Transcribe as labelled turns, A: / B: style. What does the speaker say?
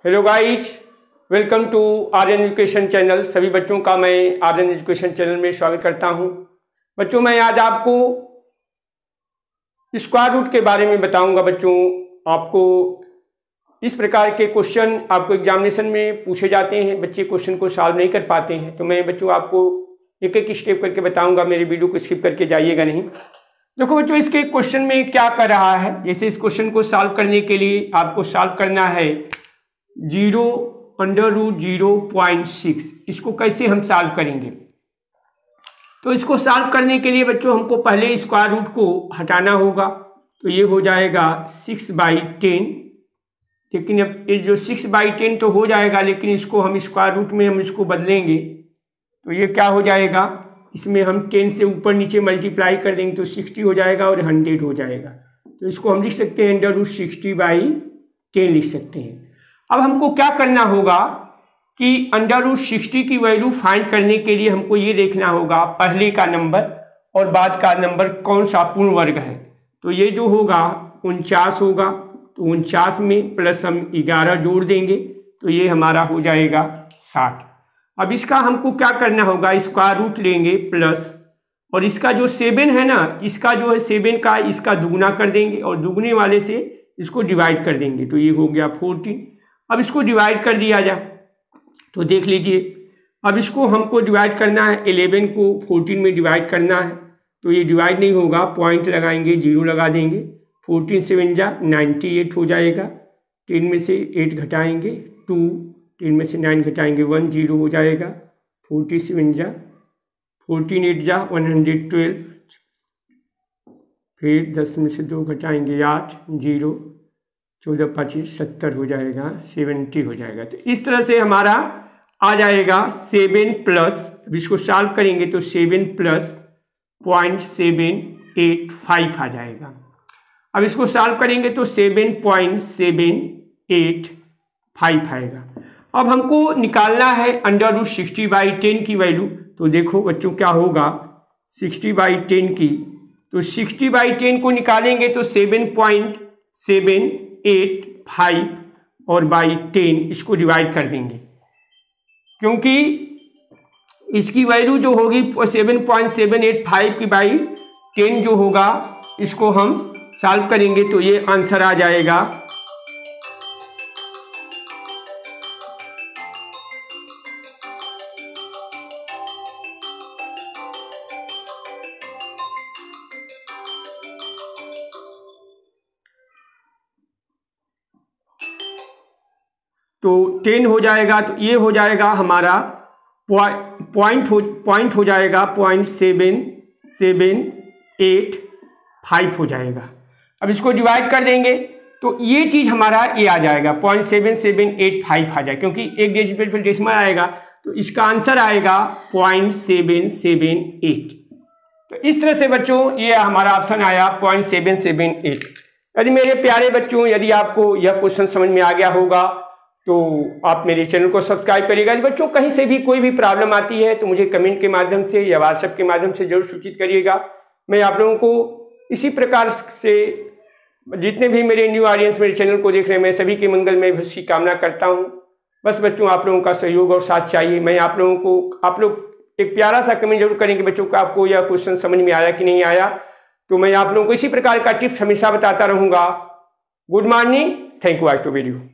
A: Hello guys, welcome to Aryan education channel. सभी बच्चों का मैं आर्यन एजुकेशन चैनल में स्वागत करता हूं। बच्चों, मैं आज आपको स्क्वायर रूट के बारे में बताऊंगा। बच्चों, आपको इस प्रकार के क्वेश्चन आपको एग्जामिनेशन में पूछे जाते हैं, बच्चे क्वेश्चन को सॉल्व नहीं कर पाते हैं, तो मैं बच्चों आपको एक एक स्टेप करके बताऊंगा। मेरे वीडियो को स्किप करके जाइएगा नहीं। देखो बच्चों, इसके क्वेश्चन में क्या कर रहा है। जैसे इस क्वेश्चन को सॉल्व करने के लिए आपको सॉल्व करना है 0√0.6। इसको कैसे हम सॉल्व करेंगे? तो इसको सॉल्व करने के लिए बच्चों हमको पहले स्क्वायर रूट को हटाना होगा। तो ये हो जाएगा 6/10। लेकिन अब ये जो 6/10 तो हो जाएगा, लेकिन इसको हम स्क्वायर रूट में हम इसको बदलेंगे तो ये क्या हो जाएगा, इसमें हम 10 से ऊपर नीचे मल्टीप्लाई कर देंगे तो 60 हो जाएगा और 100 हो जाएगा। तो इसको हम लिख सकते हैं √60/10 लिख सकते हैं। अब हमको क्या करना होगा कि √60 की वैल्यू फाइंड करने के लिए हमको ये देखना होगा पहले का नंबर और बाद का नंबर कौन सा पूर्ण वर्ग है। तो ये जो होगा 49 होगा, तो 49 में प्लस हम 11 जोड़ देंगे तो ये हमारा हो जाएगा 60। अब इसका हमको क्या करना होगा, स्क्वायर रूट लेंगे प्लस, और इसका जो 7 है ना, इसका जो है 7 का इसका दुगुना कर देंगे और दुगने वाले से इसको डिवाइड कर देंगे तो ये हो गया 14। अब इसको डिवाइड कर दिया जाए तो देख लीजिए, अब इसको हमको डिवाइड करना है, 11 को 14 में डिवाइड करना है तो ये डिवाइड नहीं होगा, पॉइंट लगाएंगे, 0 लगा देंगे। 14 7 जा 98 हो जाएगा। 10 में से 8 घटाएंगे 2, 10 में से 9 घटाएंगे 1, 0 हो जाएगा। 47 जा 14 8 जा 112, फिर 10 में से 2 घटाएंगे 8, 0, 14 25 70 हो जाएगा, 70 हो जाएगा। तो इस तरह से हमारा आ जाएगा 7 प्लस, अब इसको सॉल्व करेंगे तो 7 प्लस 0.785 आ जाएगा। अब इसको सॉल्व करेंगे तो 7.785 आएगा। अब हमको निकालना है √60/10 की वैल्यू। तो देखो बच्चों क्या होगा 60/10 की, तो 60/10 को निकालेंगे तो 7.785 और 10 इसको डिवाइड कर देंगे, क्योंकि इसकी वैल्यू जो होगी 7.785 की 10 जो होगा, इसको हम सॉल्व करेंगे तो ये आंसर आ जाएगा 10 हो जाएगा। तो ये हो जाएगा हमारा पॉइंट हो जाएगा 0.7785 हो जाएगा। अब इसको डिवाइड कर देंगे तो ये चीज़ हमारा ये आ जाएगा 0.7785 आ जाएगा, क्योंकि एक डेसिमल फिर डेसिमल आएगा तो इसका आंसर आएगा 0.778। तो इस तरह से बच्चों ये हमारा ऑप्शन आया 0.778। यदि मेरे प्यारे बच्चों, यदि आपको यह क्वेश्चन समझ में आ गया होगा तो आप मेरे चैनल को सब्सक्राइब करिएगा। बच्चों, कहीं से भी कोई भी प्रॉब्लम आती है तो मुझे कमेंट के माध्यम से या व्हाट्सएप के माध्यम से जरूर सूचित करिएगा। मैं आप लोगों को इसी प्रकार से, जितने भी मेरे न्यू ऑडियंस मेरे चैनल को देख रहे हैं, मैं सभी के मंगल में भविष्य की कामना करता हूं। बस बच्चों, आप लोगों का सहयोग और साथ चाहिए। मैं आप लोगों को, आप लोग एक प्यारा सा कमेंट जरूर करेंगे बच्चों को आपको यह क्वेश्चन समझ में आया कि नहीं आया। तो मैं आप लोगों को इसी प्रकार का टिप्स हमेशा बताता रहूँगा। Good morning, thank you. आज तो वीडियो